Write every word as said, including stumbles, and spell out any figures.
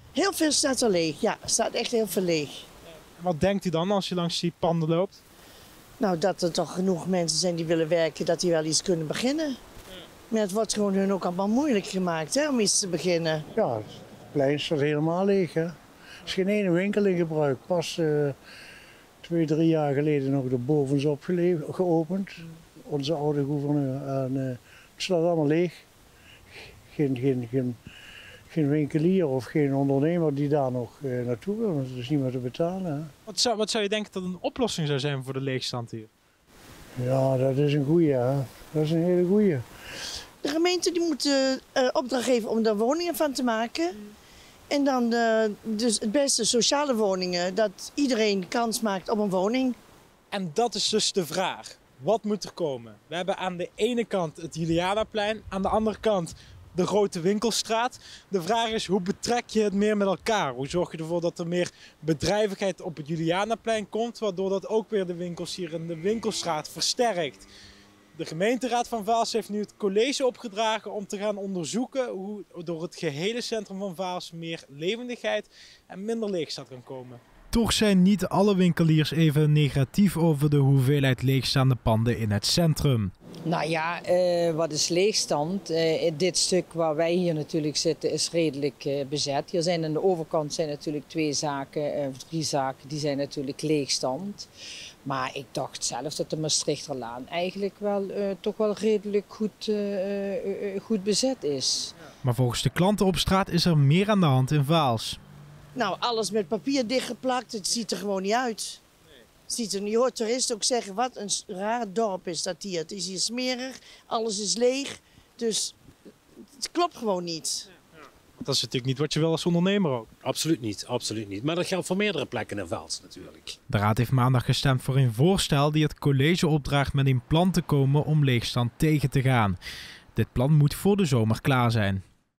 Heel veel staat er leeg, ja. Er staat echt heel veel leeg. Wat denkt u dan als je langs die panden loopt? Nou, dat er toch genoeg mensen zijn die willen werken, dat die wel iets kunnen beginnen. Maar het wordt gewoon hun ook allemaal moeilijk gemaakt hè, om iets te beginnen. Ja, het plein staat helemaal leeg. Hè? Er is geen ene winkel in gebruik. Pas uh, twee, drie jaar geleden nog de bovenop geopend. Onze oude gouverneur. En, uh, het staat allemaal leeg. Geen, geen, geen, geen winkelier of geen ondernemer die daar nog uh, naartoe wil. Want het is niet meer te betalen. Hè? Wat zou, wat zou je denken dat een oplossing zou zijn voor de leegstand hier? Ja, dat is een goeie. Hè? Dat is een hele goeie. De gemeente die moet uh, opdracht geven om daar woningen van te maken. En dan uh, dus het beste sociale woningen, dat iedereen kans maakt op een woning. En dat is dus de vraag. Wat moet er komen? We hebben aan de ene kant het Julianaplein, aan de andere kant de Grote Winkelstraat. De vraag is, hoe betrek je het meer met elkaar? Hoe zorg je ervoor dat er meer bedrijvigheid op het Julianaplein komt, waardoor dat ook weer de winkels hier in de Winkelstraat versterkt? De gemeenteraad van Vaals heeft nu het college opgedragen om te gaan onderzoeken hoe door het gehele centrum van Vaals meer levendigheid en minder leegstand kan komen. Toch zijn niet alle winkeliers even negatief over de hoeveelheid leegstaande panden in het centrum. Nou ja, uh, wat is leegstand? Uh, dit stuk waar wij hier natuurlijk zitten is redelijk uh, bezet. Hier zijn aan de overkant zijn natuurlijk twee zaken, uh, drie zaken, die zijn natuurlijk leegstand. Maar ik dacht zelf dat de Maastrichterlaan eigenlijk wel uh, toch wel redelijk goed, uh, uh, goed bezet is. Maar volgens de klanten op straat is er meer aan de hand in Vaals. Nou, alles met papier dichtgeplakt, het ziet er gewoon niet uit. Het ziet er niet, je hoort toeristen ook zeggen, wat een raar dorp is dat hier. Het is hier smerig, alles is leeg, dus het klopt gewoon niet. Dat is natuurlijk niet wat je wil als ondernemer ook. Absoluut niet, absoluut niet. Maar dat geldt voor meerdere plekken in Vaals natuurlijk. De raad heeft maandag gestemd voor een voorstel die het college opdraagt met een plan te komen om leegstand tegen te gaan. Dit plan moet voor de zomer klaar zijn.